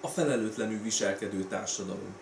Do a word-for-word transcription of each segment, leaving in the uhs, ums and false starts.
a felelőtlenül viselkedő társadalom.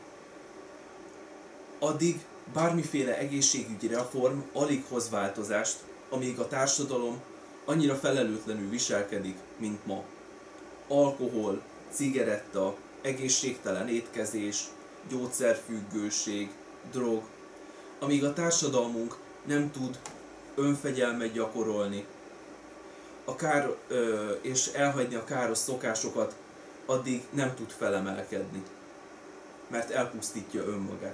Addig bármiféle egészségügyi reform alig hoz változást, amíg a társadalom annyira felelőtlenül viselkedik, mint ma. Alkohol, cigaretta, egészségtelen étkezés, gyógyszerfüggőség, drog, amíg a társadalmunk nem tud önfegyelmet gyakorolni a kár, ö, és elhagyni a káros szokásokat, addig nem tud felemelkedni, mert elpusztítja önmagát.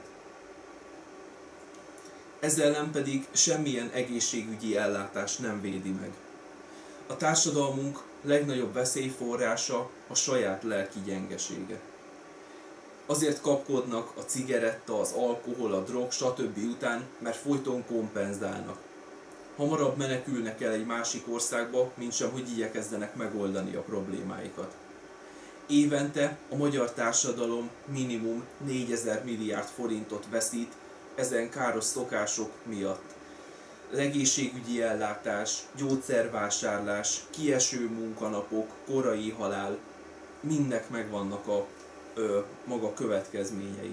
Ezzel nem pedig semmilyen egészségügyi ellátás nem védi meg. A társadalmunk legnagyobb veszélyforrása a saját lelki gyengesége. Azért kapkodnak a cigaretta, az alkohol, a drog, stb. Után, mert folyton kompenzálnak. Hamarabb menekülnek el egy másik országba, mintsem, hogy igyekezzenek megoldani a problémáikat. Évente a magyar társadalom minimum négyezer milliárd forintot veszít ezen káros szokások miatt. Az egészségügyi ellátás, gyógyszervásárlás, kieső munkanapok, korai halál, mindnek megvannak a ö, maga következményei.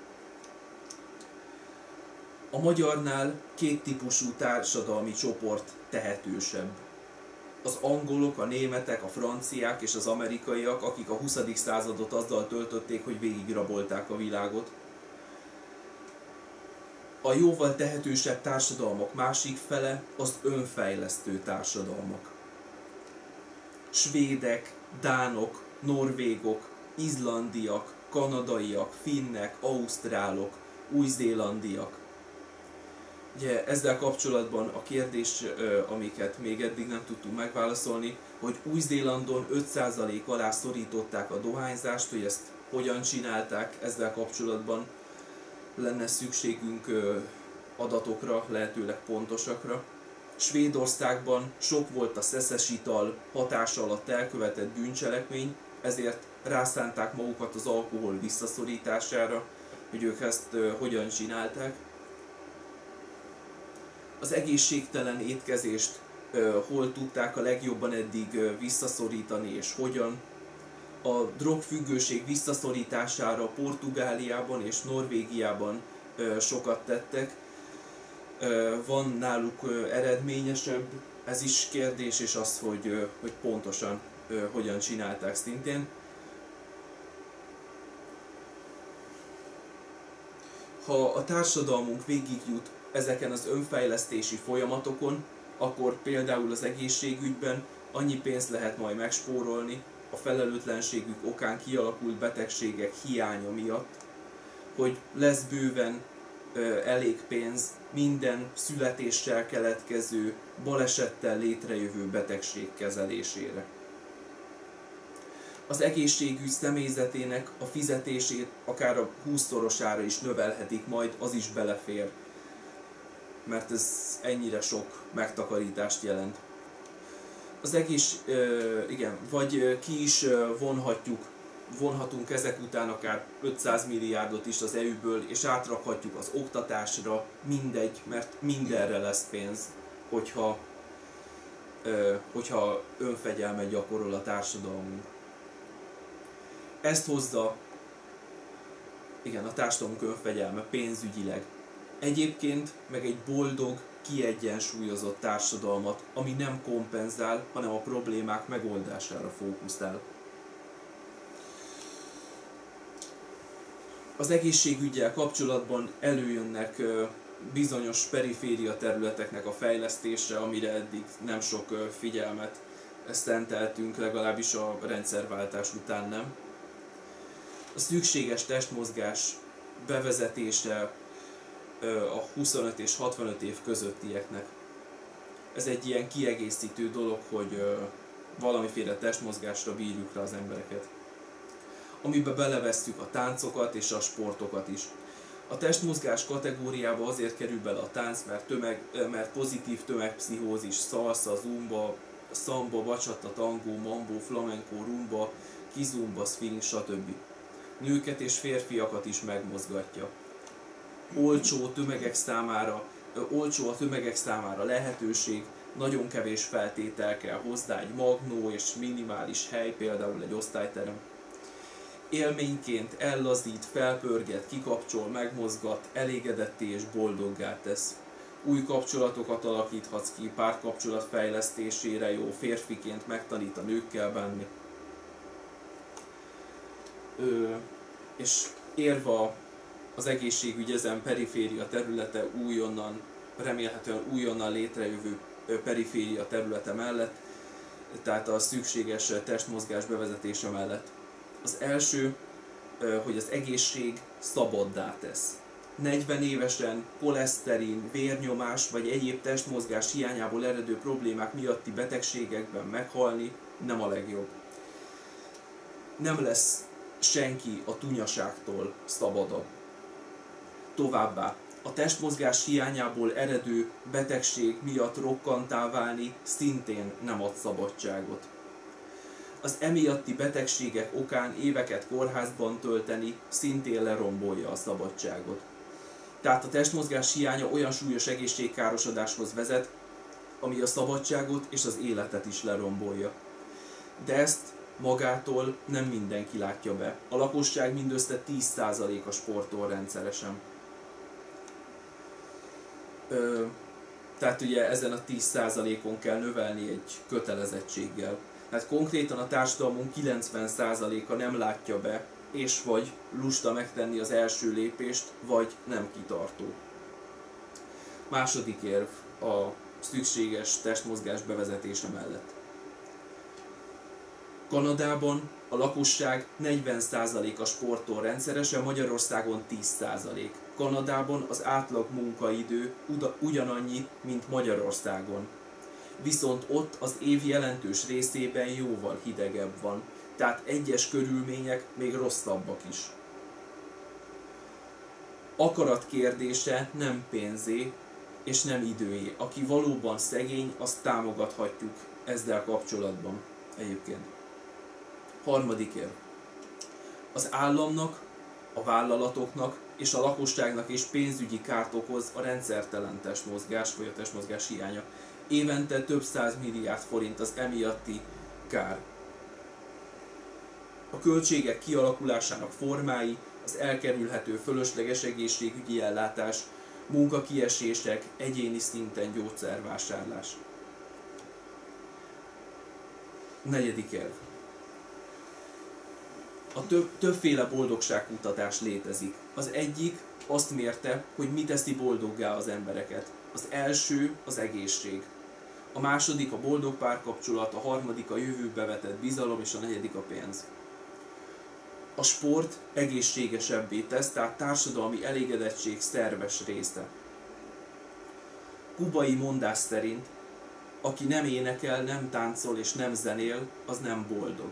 A magyarnál két típusú társadalmi csoport tehetősebb. Az angolok, a németek, a franciák és az amerikaiak, akik a huszadik századot azzal töltötték, hogy végigrabolták a világot. A jóval tehetősebb társadalmak másik fele az önfejlesztő társadalmak. Svédek, dánok, norvégok, izlandiak, kanadaiak, finnek, ausztrálok, új-zélandiak. Ugye ezzel kapcsolatban a kérdés, amiket még eddig nem tudtunk megválaszolni, hogy Új-Zélandon öt százalék alá szorították a dohányzást, hogy ezt hogyan csinálták, ezzel kapcsolatban lenne szükségünk adatokra, lehetőleg pontosakra. Svédországban sok volt a szeszes ital hatása alatt elkövetett bűncselekmény, ezért rászánták magukat az alkohol visszaszorítására, hogy ők ezt hogyan csinálták. Az egészségtelen étkezést hol tudták a legjobban eddig visszaszorítani és hogyan. A drogfüggőség visszaszorítására Portugáliában és Norvégiában sokat tettek. Van náluk eredményesebb, ez is kérdés, és az, hogy, hogy pontosan hogyan csinálták szintén. Ha a társadalmunk végigjut ezeken az önfejlesztési folyamatokon, akkor például az egészségügyben annyi pénzt lehet majd megspórolni a felelőtlenségük okán kialakult betegségek hiánya miatt, hogy lesz bőven ö, elég pénz minden születéssel keletkező, balesettel létrejövő betegség kezelésére. Az egészségügy személyzetének a fizetését akár a húszszorosára is növelhetik majd, az is belefér, mert ez ennyire sok megtakarítást jelent. Az egész, igen, vagy ki is vonhatjuk, vonhatunk ezek után akár ötszáz milliárdot is az é u-ből, és átrakhatjuk az oktatásra, mindegy, mert mindenre lesz pénz, hogyha, hogyha önfegyelmet gyakorol a társadalmunk. Ezt hozza, igen, a társadalmunk önfegyelme pénzügyileg. Egyébként meg egy boldog, kiegyensúlyozott társadalmat, ami nem kompenzál, hanem a problémák megoldására fókuszál. Az egészségüggyel kapcsolatban előjönnek bizonyos periféria területeknek a fejlesztése, amire eddig nem sok figyelmet szenteltünk, legalábbis a rendszerváltás után nem. A szükséges testmozgás bevezetése a huszonöt és hatvanöt év közöttieknek. Ez egy ilyen kiegészítő dolog, hogy valamiféle testmozgásra bírjuk rá az embereket. Amiben belevesszük a táncokat és a sportokat is. A testmozgás kategóriába azért kerül bele a tánc, mert, tömeg, mert pozitív tömegpszichózis, salsa, zumba, samba, bachata, tango, mambo, flamenco, rumba, kizumba, swing, stb. Nőket és férfiakat is megmozgatja. Olcsó tömegek számára, olcsó a tömegek számára lehetőség, nagyon kevés feltétel kell hozzá, egy magnó és minimális hely, például egy osztályterem. Élményként ellazít, felpörget, kikapcsol, megmozgat, elégedetté és boldoggá tesz. Új kapcsolatokat alakíthatsz ki, párkapcsolat fejlesztésére jó, férfiként megtanít a nőkkel bánni. Ö, és érve az egészségügy ezen periféria területe újonnan, remélhetően újonnan létrejövő periféria területe mellett, tehát a szükséges testmozgás bevezetése mellett. Az első, hogy az egészség szabaddá tesz. negyven évesen koleszterin, vérnyomás vagy egyéb testmozgás hiányából eredő problémák miatti betegségekben meghalni nem a legjobb. Nem lesz senki a tunyaságtól szabadabb. Továbbá, a testmozgás hiányából eredő betegség miatt rokkantá válni szintén nem ad szabadságot. Az emiatti betegségek okán éveket kórházban tölteni szintén lerombolja a szabadságot. Tehát a testmozgás hiánya olyan súlyos egészségkárosodáshoz vezet, ami a szabadságot és az életet is lerombolja. De ezt magától nem mindenki látja be. A lakosság mindössze tíz százaléka sportol rendszeresen. Ö, tehát ugye ezen a tíz százalékon kell növelni egy kötelezettséggel. Tehát konkrétan a társadalmunk kilencven százaléka nem látja be, és vagy lusta megtenni az első lépést, vagy nem kitartó. Második érv a szükséges testmozgás bevezetése mellett. Kanadában a lakosság negyven százaléka sportol rendszeresen, Magyarországon tíz százalék. Kanadában az átlag munkaidő ugyanannyi, mint Magyarországon. Viszont ott az év jelentős részében jóval hidegebb van, tehát egyes körülmények még rosszabbak is. Akarat kérdése nem pénzé és nem időé. Aki valóban szegény, azt támogathatjuk ezzel kapcsolatban egyébként. Harmadik érv. Az államnak, a vállalatoknak és a lakosságnak is pénzügyi kárt okoz a rendszertelen testmozgás vagy a testmozgás hiánya. Évente több száz milliárd forint az emiatti kár. A költségek kialakulásának formái, az elkerülhető fölösleges egészségügyi ellátás, munkakiesések, egyéni szinten gyógyszervásárlás. Negyedik érv. A több, többféle boldogságkutatás létezik. Az egyik azt mérte, hogy mi teszi boldoggá az embereket. Az első az egészség. A második a boldog párkapcsolat, a harmadik a jövőbe vetett bizalom, és a negyedik a pénz. A sport egészségesebbé tesz, tehát társadalmi elégedettség szerves része. Kubai mondás szerint, aki nem énekel, nem táncol és nem zenél, az nem boldog.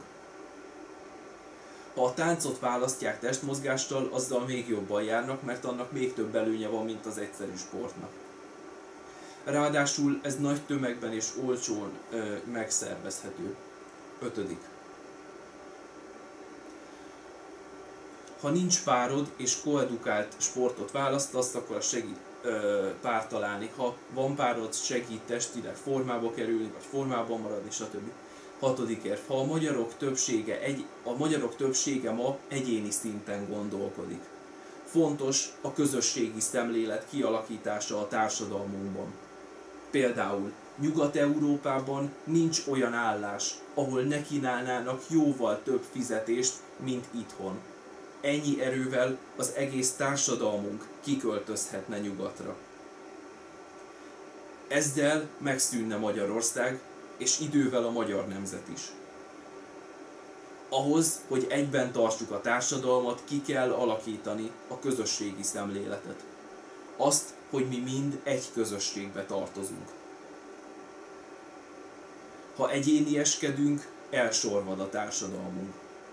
Ha a táncot választják testmozgástól, azzal még jobban járnak, mert annak még több előnye van, mint az egyszerű sportnak. Ráadásul ez nagy tömegben és olcsón ö, megszervezhető. Ötödik. Ha nincs párod és koedukált sportot választasz, akkor segít ö, párt találni. Ha van párod, segít testileg formába kerülni, vagy formában maradni, stb. Hatodik érv. Ha a magyarok többsége, egy, a magyarok többsége ma egyéni szinten gondolkodik. Fontos a közösségi szemlélet kialakítása a társadalmunkban. Például Nyugat-Európában nincs olyan állás, ahol ne kínálnának jóval több fizetést, mint itthon. Ennyi erővel az egész társadalmunk kiköltözhetne nyugatra. Ezzel megszűnne Magyarország, és idővel a magyar nemzet is. Ahhoz, hogy egyben tartsuk a társadalmat, ki kell alakítani a közösségi szemléletet. Azt, hogy mi mind egy közösségbe tartozunk. Ha egyénieskedünk, elsorvad a társadalmunk.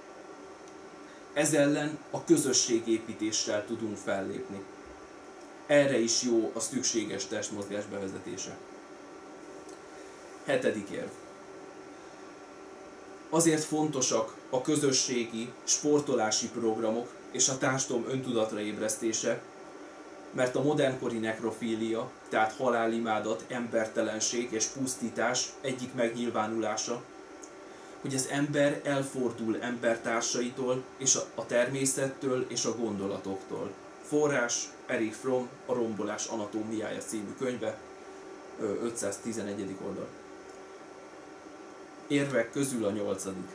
Ez ellen a közösségépítéssel tudunk fellépni. Erre is jó a szükséges testmozgás bevezetése. Hetedik érv. Azért fontosak a közösségi, sportolási programok és a társadalom öntudatra ébresztése, mert a modernkori nekrofília, tehát halálimádat, embertelenség és pusztítás egyik megnyilvánulása, hogy az ember elfordul embertársaitól, és a, a természettől és a gondolatoktól. Forrás Erich Fromm, a Rombolás anatómiája című könyve, ötszáztizenegyedik oldal. Érvek közül a nyolcadik.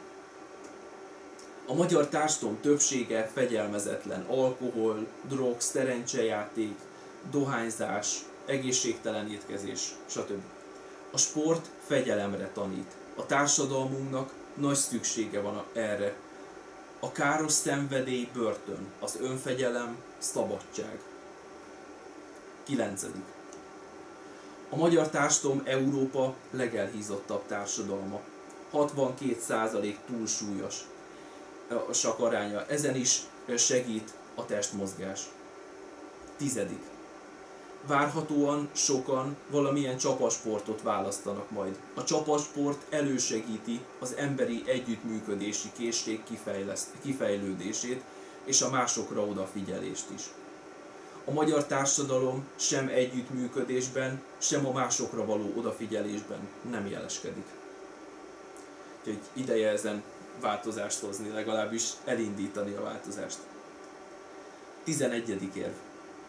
A magyar társadalom többsége fegyelmezetlen: alkohol, drog, szerencsejáték, dohányzás, egészségtelen étkezés, stb. A sport fegyelemre tanít. A társadalmunknak nagy szüksége van erre. A káros szenvedély börtön, az önfegyelem szabadság. kilencedik. A magyar társadalom Európa legelhízottabb társadalma. hatvankét százalék túlsúlyos a sak aránya. Ezen is segít a testmozgás. Tizedik. Várhatóan sokan valamilyen csapasportot választanak majd. A csapasport elősegíti az emberi együttműködési készség kifejlődését és a másokra odafigyelést is. A magyar társadalom sem együttműködésben, sem a másokra való odafigyelésben nem jeleskedik. Úgyhogy ideje ezen változást hozni, legalábbis elindítani a változást. tizenegyedik érv.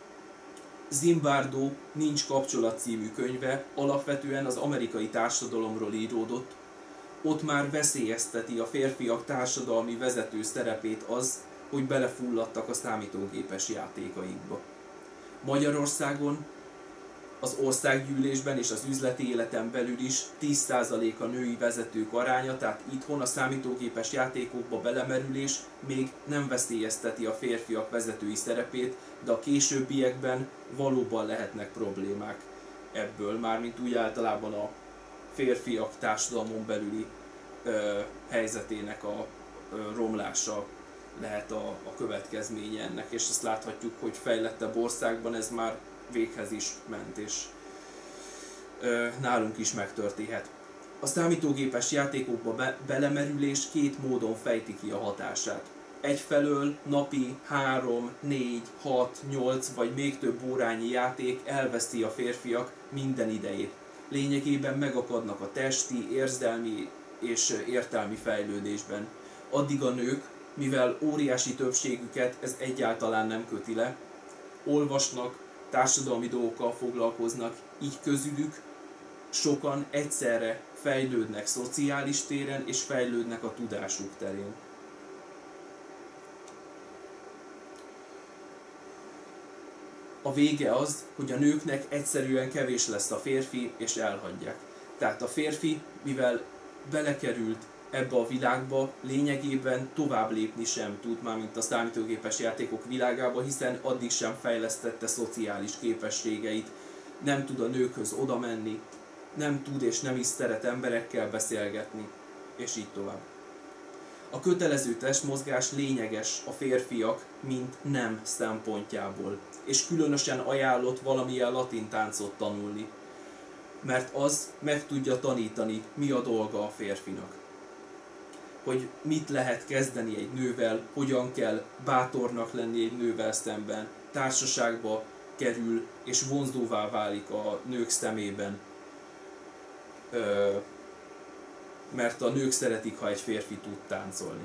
Zimbardo Nincs kapcsolat című könyve alapvetően az amerikai társadalomról íródott. Ott már veszélyezteti a férfiak társadalmi vezető szerepét az, hogy belefulladtak a számítógépes játékaikba. Magyarországon az országgyűlésben és az üzleti életen belül is tíz százalék a női vezetők aránya, tehát itthon a számítógépes játékokba belemerülés még nem veszélyezteti a férfiak vezetői szerepét, de a későbbiekben valóban lehetnek problémák ebből, mármint úgy általában a férfiak társadalmon belüli ö, helyzetének a ö, romlása lehet a, a következménye ennek, és ezt láthatjuk, hogy fejlettebb országban ez már véghez is ment, és ö, nálunk is megtörténhet. A számítógépes játékokba be, belemerülés két módon fejti ki a hatását. Egyfelől napi három, négy, hat, nyolc vagy még több órányi játék elveszti a férfiak minden idejét. Lényegében megakadnak a testi, érzelmi és értelmi fejlődésben. Addig a nők, mivel óriási többségüket ez egyáltalán nem köti le, olvasnak, társadalmi dolgokkal foglalkoznak, így közülük sokan egyszerre fejlődnek szociális téren és fejlődnek a tudásuk terén. A vége az, hogy a nőknek egyszerűen kevés lesz a férfi, és elhagyják. Tehát a férfi, mivel belekerült ebbe a világba, lényegében tovább lépni sem tud, mármint a számítógépes játékok világába, hiszen addig sem fejlesztette szociális képességeit, nem tud a nőkhöz oda menni, nem tud és nem is szeret emberekkel beszélgetni, és így tovább. A kötelező testmozgás lényeges a férfiak, mint nem szempontjából, és különösen ajánlott valamilyen latin táncot tanulni, mert az meg tudja tanítani, mi a dolga a férfinak. Hogy mit lehet kezdeni egy nővel, hogyan kell bátornak lenni egy nővel szemben, társaságba kerül és vonzóvá válik a nők szemében. Ö, mert a nők szeretik, ha egy férfi tud táncolni.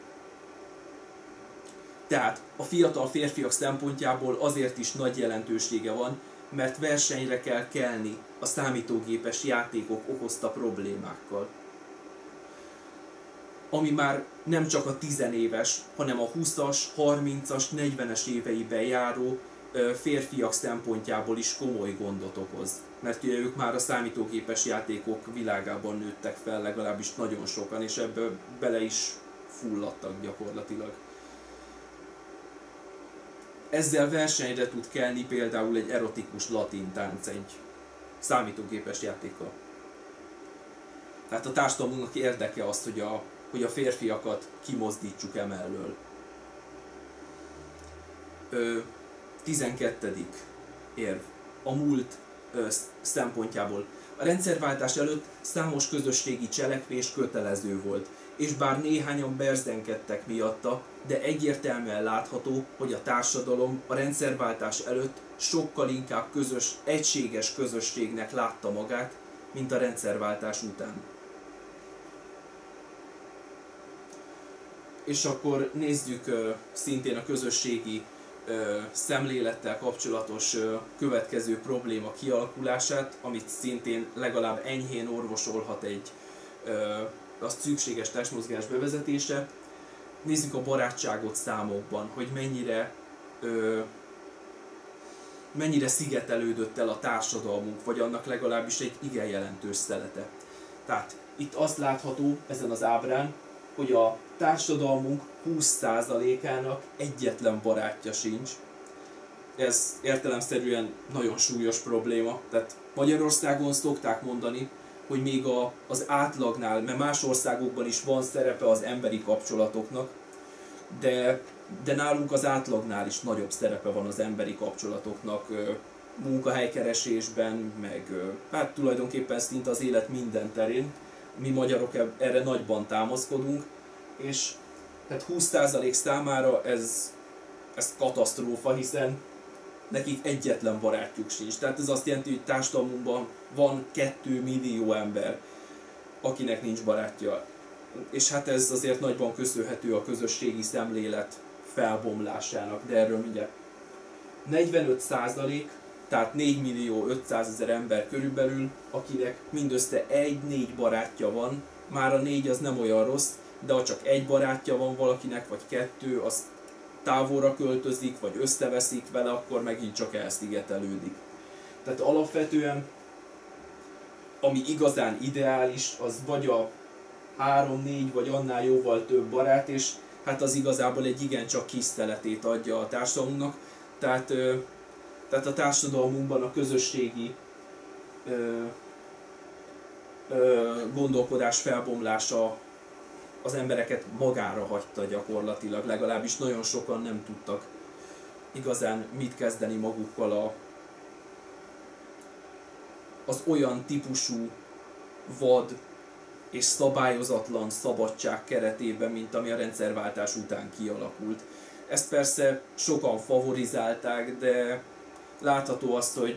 Tehát a fiatal férfiak szempontjából azért is nagy jelentősége van, mert versenyre kell kelni a számítógépes játékok okozta problémákkal. Ami már nem csak a tizenéves, hanem a húszas, harmincas, negyvenes éveiben járó férfiak szempontjából is komoly gondot okoz. Mert ugye ők már a számítógépes játékok világában nőttek fel, legalábbis nagyon sokan, és ebből bele is fulladtak gyakorlatilag. Ezzel versenyre tud kelni például egy erotikus latin tánc egy számítógépes játékkal. Tehát a társadalmunknak érdeke az, hogy a, hogy a férfiakat kimozdítsuk emellől. Ö, tizenkettedik érv. A múlt ö, szempontjából. A rendszerváltás előtt számos közösségi cselekvés kötelező volt, és bár néhányan berzenkedtek miatta, de egyértelműen látható, hogy a társadalom a rendszerváltás előtt sokkal inkább közös, egységes közösségnek látta magát, mint a rendszerváltás után. És akkor nézzük szintén a közösségi szemlélettel kapcsolatos következő probléma kialakulását, amit szintén legalább enyhén orvosolhat egy az szükséges testmozgás bevezetése. Nézzük a barátságot számokban, hogy mennyire mennyire szigetelődött el a társadalmunk, vagy annak legalábbis egy igen jelentős szelete. Tehát itt azt látható ezen az ábrán, hogy a társadalmunk húsz százalékának egyetlen barátja sincs. Ez értelemszerűen nagyon súlyos probléma. Tehát Magyarországon szokták mondani, hogy még a, az átlagnál, mert más országokban is van szerepe az emberi kapcsolatoknak, de, de nálunk az átlagnál is nagyobb szerepe van az emberi kapcsolatoknak, munkahelykeresésben, meg hát tulajdonképpen szinte az élet minden terén. Mi magyarok erre nagyban támaszkodunk, és tehát húsz százalék számára ez, ez katasztrófa, hiszen nekik egyetlen barátjuk sincs. Tehát ez azt jelenti, hogy társadalmunkban van kettő millió ember, akinek nincs barátja. És hát ez azért nagyban köszönhető a közösségi szemlélet felbomlásának, de erről mindjárt. negyvenöt százalék, tehát négy millió ötszázezer ember körülbelül, akinek mindössze egy-négy barátja van. Már a négy az nem olyan rossz, de ha csak egy barátja van valakinek, vagy kettő, az távolra költözik, vagy összeveszik vele, akkor megint csak elszigetelődik. Tehát alapvetően, ami igazán ideális, az vagy a három-négy, vagy annál jóval több barát, és hát az igazából egy igencsak kis szeletét adja a társadalmunknak. Tehát, tehát a társadalmunkban a közösségi ö, ö, gondolkodás felbomlása az embereket magára hagyta gyakorlatilag, legalábbis nagyon sokan nem tudtak igazán mit kezdeni magukkal a, az olyan típusú vad és szabályozatlan szabadság keretében, mint ami a rendszerváltás után kialakult. Ezt persze sokan favorizálták, de látható azt, hogy,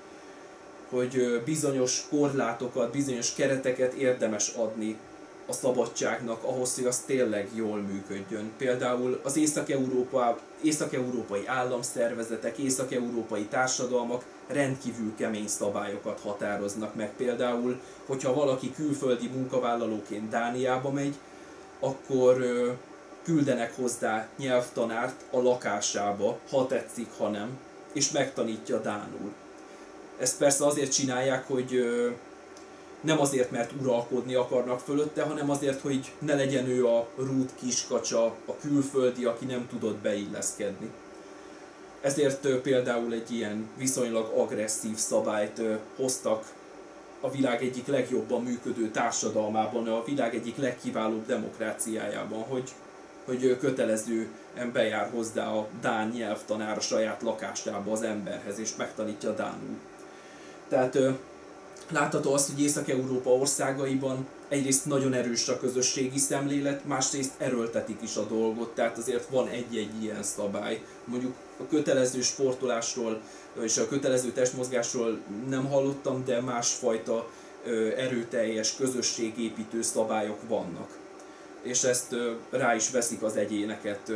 hogy bizonyos korlátokat, bizonyos kereteket érdemes adni a szabadságnak ahhoz, hogy az tényleg jól működjön. Például az Észak-Európa, észak-európai államszervezetek, észak-európai társadalmak rendkívül kemény szabályokat határoznak meg. Például, hogyha valaki külföldi munkavállalóként Dániába megy, akkor küldenek hozzá nyelvtanárt a lakásába, ha tetszik, ha nem, és megtanítja dánul. Ezt persze azért csinálják, hogy nem azért, mert uralkodni akarnak fölötte, hanem azért, hogy ne legyen ő a rút kiskacsa, a külföldi, aki nem tudott beilleszkedni. Ezért például egy ilyen viszonylag agresszív szabályt hoztak a világ egyik legjobban működő társadalmában, a világ egyik legkiválóbb demokráciájában, hogy, hogy kötelezően bejár hozzá a dán nyelvtanár a saját lakásába az emberhez, és megtanítja dánul. Tehát látható azt, hogy Észak-Európa országaiban egyrészt nagyon erős a közösségi szemlélet, másrészt erőltetik is a dolgot, tehát azért van egy-egy ilyen szabály. Mondjuk a kötelező sportolásról és a kötelező testmozgásról nem hallottam, de másfajta erőteljes közösségépítő szabályok vannak. És ezt rá is veszik az egyéneket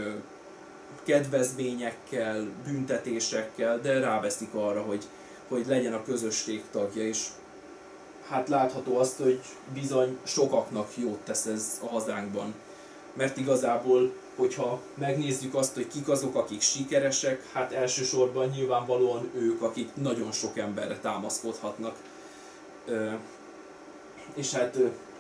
kedvezményekkel, büntetésekkel, de ráveszik arra, hogy, hogy legyen a közösség tagja is. Hát látható azt, hogy bizony sokaknak jót tesz ez a hazánkban. Mert igazából, hogyha megnézzük azt, hogy kik azok, akik sikeresek, hát elsősorban nyilvánvalóan ők, akik nagyon sok emberre támaszkodhatnak. És hát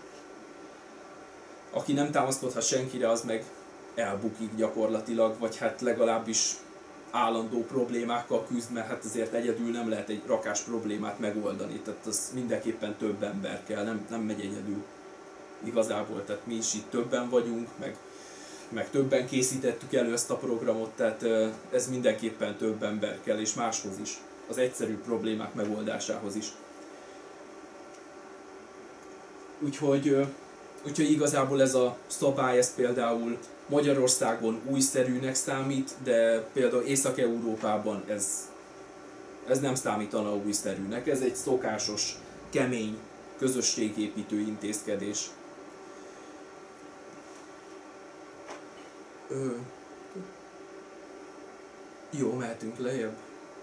aki nem támaszkodhat senkire, az meg elbukik gyakorlatilag, vagy hát legalábbis állandó problémákkal küzd, mert hát azért egyedül nem lehet egy rakás problémát megoldani, tehát az mindenképpen több ember kell, nem, nem megy egyedül igazából, tehát mi is itt többen vagyunk, meg, meg többen készítettük elő ezt a programot, tehát ez mindenképpen több ember kell, és máshoz is, az egyszerű problémák megoldásához is. Úgyhogy, úgyhogy igazából ez a szabály, ez például Magyarországon újszerűnek számít, de például Észak-Európában ez, ez nem számítana újszerűnek. Ez egy szokásos, kemény, közösségépítő intézkedés. Ö, jó, mehetünk lejjebb.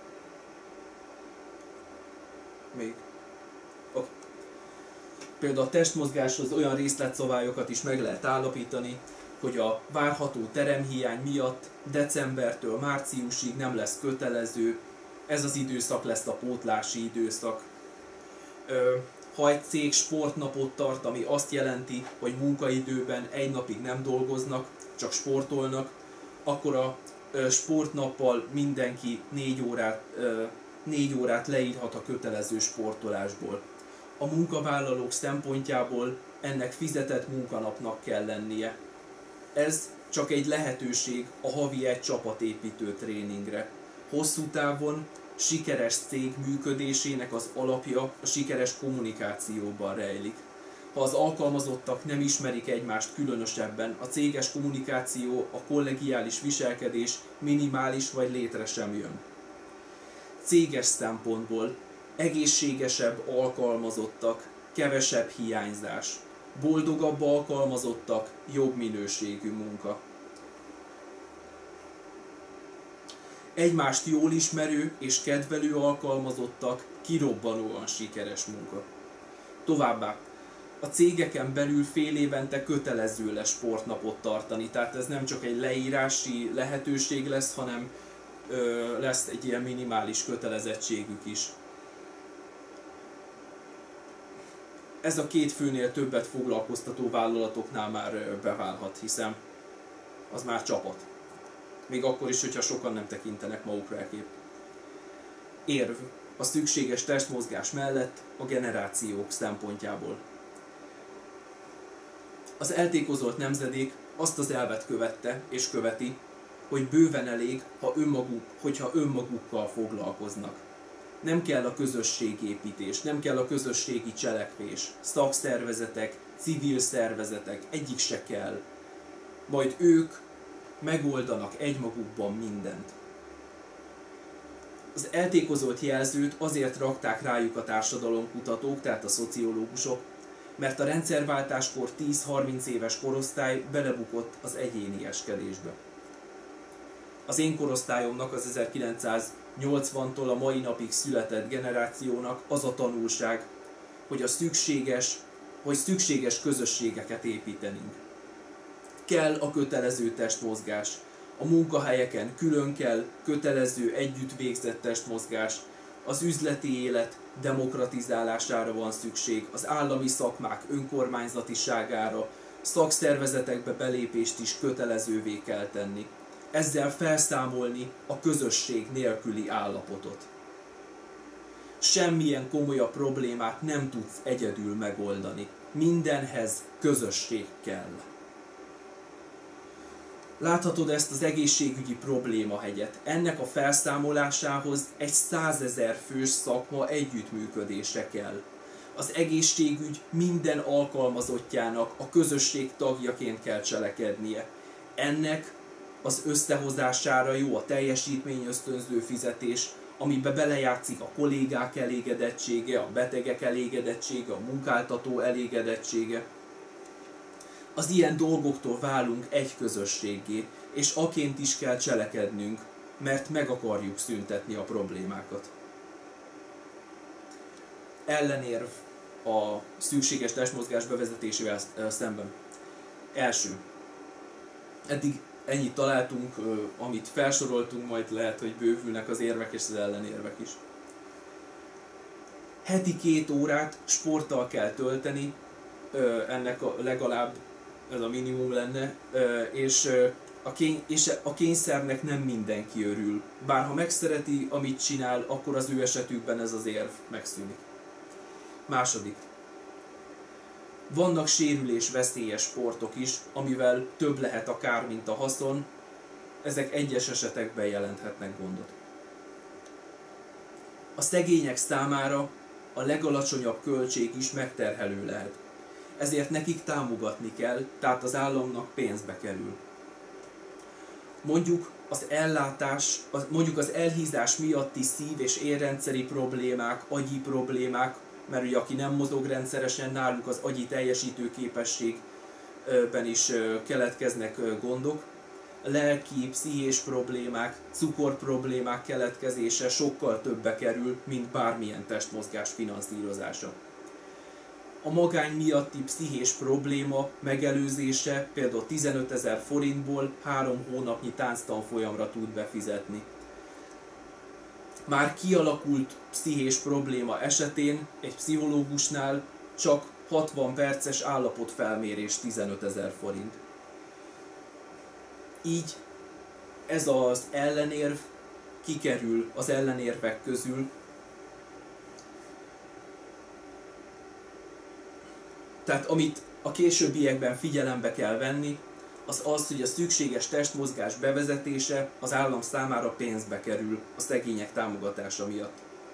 Még. Okay. Például a testmozgáshoz olyan részletszabályokat is meg lehet állapítani, hogy a várható teremhiány miatt decembertől márciusig nem lesz kötelező, ez az időszak lesz a pótlási időszak. Ö, ha egy cég sportnapot tart, ami azt jelenti, hogy munkaidőben egy napig nem dolgoznak, csak sportolnak, akkor a ö, sportnappal mindenki négy órát, ö, négy órát leírhat a kötelező sportolásból. A munkavállalók szempontjából ennek fizetett munkanapnak kell lennie. Ez csak egy lehetőség a havi egy csapatépítő tréningre. Hosszú távon sikeres cég működésének az alapja a sikeres kommunikációban rejlik. Ha az alkalmazottak nem ismerik egymást különösebben, a céges kommunikáció, a kollegiális viselkedés minimális vagy létre sem jön. Céges szempontból egészségesebb alkalmazottak, kevesebb hiányzás. Boldogabb alkalmazottak, jobb minőségű munka. Egymást jól ismerő és kedvelő alkalmazottak, kirobbanóan sikeres munka. Továbbá, a cégeken belül fél évente kötelező lesz sportnapot tartani, tehát ez nem csak egy leírási lehetőség lesz, hanem ö, lesz egy ilyen minimális kötelezettségük is. Ez a két főnél többet foglalkoztató vállalatoknál már beválhat, hiszen az már csapat. Még akkor is, hogyha sokan nem tekintenek magukra elkép. Érv a szükséges testmozgás mellett a generációk szempontjából. Az eltékozolt nemzedék azt az elvet követte és követi, hogy bőven elég, ha önmaguk, hogyha önmagukkal foglalkoznak. Nem kell a közösségépítés, nem kell a közösségi cselekvés, szakszervezetek, civil szervezetek, egyik se kell. Majd ők megoldanak egymagukban mindent. Az eltékozolt jelzőt azért rakták rájuk a társadalomkutatók, tehát a szociológusok, mert a rendszerváltáskor tíz-harminc éves korosztály belebukott az egyénieskedésbe. Az én korosztályomnak, az ezerkilencszáznyolcvantól a mai napig született generációnak az a tanulság, hogy, a szükséges, hogy szükséges közösségeket építenünk. Kell a kötelező testmozgás. A munkahelyeken külön kell kötelező együtt végzett testmozgás. Az üzleti élet demokratizálására van szükség, az állami szakmák önkormányzatiságára, szakszervezetekbe belépést is kötelezővé kell tenni. Ezzel felszámolni a közösség nélküli állapotot. Semmilyen komolyabb problémát nem tudsz egyedül megoldani. Mindenhez közösség kell. Láthatod ezt az egészségügyi problémahegyet. Ennek a felszámolásához egy százezer fős szakma együttműködése kell. Az egészségügy minden alkalmazottjának a közösség tagjaként kell cselekednie. Ennek az összehozására jó a teljesítményösztönző fizetés, amiben belejátszik a kollégák elégedettsége, a betegek elégedettsége, a munkáltató elégedettsége. Az ilyen dolgoktól válunk egy közösséggé, és aként is kell cselekednünk, mert meg akarjuk szüntetni a problémákat. Ellenérv a szükséges testmozgás bevezetésével szemben. Első. Eddig ennyit találtunk, amit felsoroltunk, majd lehet, hogy bővülnek az érvek és az ellenérvek is. Heti két órát sporttal kell tölteni, ennek a legalább ez a minimum lenne, és a, kény, és a kényszernek nem mindenki örül. Bár ha megszereti, amit csinál, akkor az ő esetükben ez az érv megszűnik. Második. Vannak sérülésveszélyes sportok is, amivel több lehet a kár, mint a haszon. Ezek egyes esetekben jelenthetnek gondot. A szegények számára a legalacsonyabb költség is megterhelő lehet. Ezért nekik támogatni kell, tehát az államnak pénzbe kerül. Mondjuk az ellátás, mondjuk az elhízás miatti szív- és érrendszeri problémák, agyi problémák, mert ugye aki nem mozog rendszeresen, náluk az agyi teljesítőképességben is keletkeznek gondok. lelki, pszichés problémák, cukorproblémák keletkezése sokkal többe kerül, mint bármilyen testmozgás finanszírozása. A magány miatti pszichés probléma megelőzése például tizenötezer forintból három hónapnyi tánctanfolyamra tud befizetni. Már kialakult pszichés probléma esetén egy pszichológusnál csak hatvan perces állapotfelmérés tizenötezer forint. Így ez az ellenérv kikerül az ellenérvek közül. Tehát amit a későbbiekben figyelembe kell venni, az az, hogy a szükséges testmozgás bevezetése az állam számára pénzbe kerül a szegények támogatása miatt.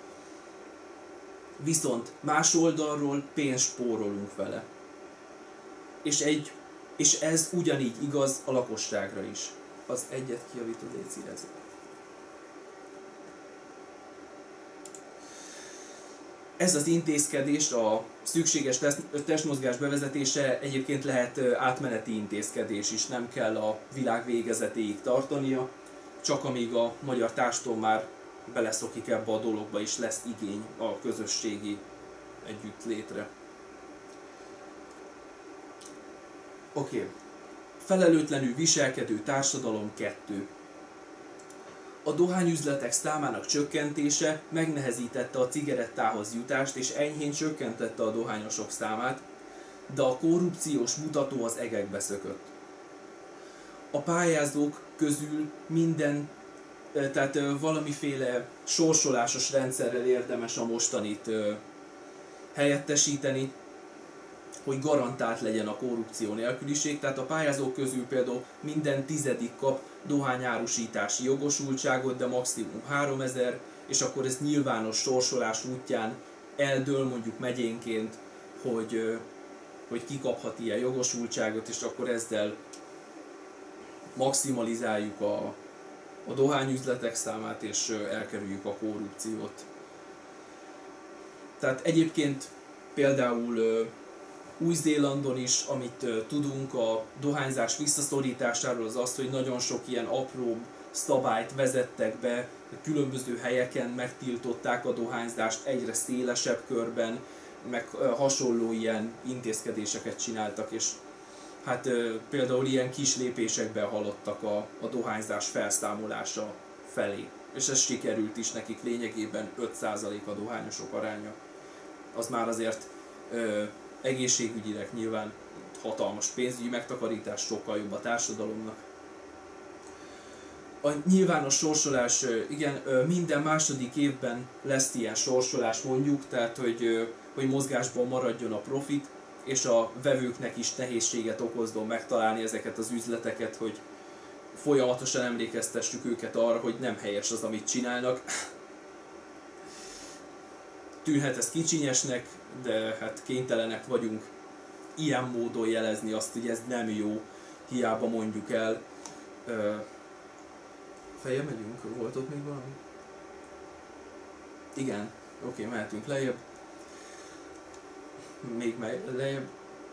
Viszont más oldalról pénzt spórolunk vele. És, egy, és ez ugyanígy igaz a lakosságra is. Az egyet kijavítod, légy szíves. Ez az intézkedés, a szükséges testmozgás bevezetése egyébként lehet átmeneti intézkedés is, nem kell a világ végezetéig tartania, csak amíg a magyar társadalom már beleszokik ebbe a dologba, és lesz igény a közösségi együttlétre. Oké. Okay. Felelőtlenül viselkedő társadalom kettő. A dohányüzletek számának csökkentése megnehezítette a cigarettához jutást és enyhén csökkentette a dohányosok számát, de a korrupciós mutató az egekbe szökött. A pályázók közül minden, tehát valamiféle sorsolásos rendszerrel érdemes a mostanit helyettesíteni, hogy garantált legyen a korrupció nélküliség, tehát a pályázók közül például minden tizedik kap dohányárusítási jogosultságot, de maximum háromezer, és akkor ez nyilvános sorsolás útján eldől mondjuk megyénként, hogy, hogy ki kaphat ilyen jogosultságot, és akkor ezzel maximalizáljuk a, a dohányüzletek számát, és elkerüljük a korrupciót. Tehát egyébként például Új-Zélandon is, amit uh, tudunk a dohányzás visszaszorításáról, az az, hogy nagyon sok ilyen apró szabályt vezettek be, különböző helyeken megtiltották a dohányzást egyre szélesebb körben, meg uh, hasonló ilyen intézkedéseket csináltak, és hát uh, például ilyen kis lépésekben haladtak a, a dohányzás felszámolása felé. És ez sikerült is nekik, lényegében öt százalék a dohányosok aránya. Az már azért uh, egészségügyileg nyilván hatalmas pénzügyi megtakarítás, sokkal jobb a társadalomnak. A nyilvános sorsolás, igen, minden második évben lesz ilyen sorsolás mondjuk, tehát hogy, hogy mozgásban maradjon a profit, és a vevőknek is nehézséget okozdon megtalálni ezeket az üzleteket, hogy folyamatosan emlékeztessük őket arra, hogy nem helyes az, amit csinálnak. Tűnhet ez kicsinyesnek, de hát kénytelenek vagyunk ilyen módon jelezni azt, hogy ez nem jó, hiába mondjuk el. Feljebb megyünk? Volt ott még valami? Igen, oké, okay, mehetünk lejjebb. Még lejjebb.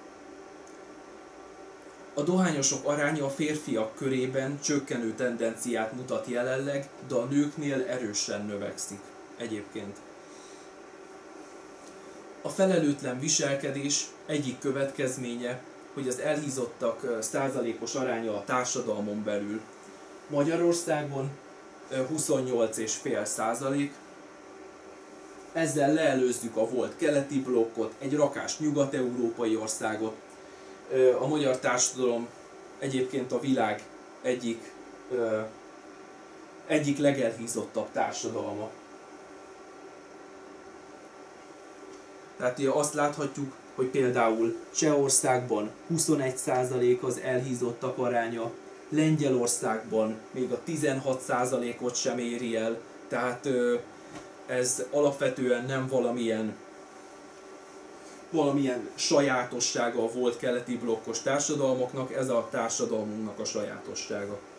A dohányosok aránya a férfiak körében csökkenő tendenciát mutat jelenleg, de a nőknél erősen növekszik egyébként. A felelőtlen viselkedés egyik következménye, hogy az elhízottak százalékos aránya a társadalmon belül. Magyarországon huszonnyolc egész öt százalék. Ezzel leelőzzük a volt keleti blokkot, egy rakás nyugat-európai országot. A magyar társadalom egyébként a világ egyik, egyik legelhízottabb társadalma. Tehát azt láthatjuk, hogy például Csehországban huszonegy százalék az elhízottak aránya, Lengyelországban még a tizenhat százalékot sem éri el, tehát ez alapvetően nem valamilyen, valamilyen sajátossága volt keleti blokkos társadalmaknak, ez a társadalmunknak a sajátossága.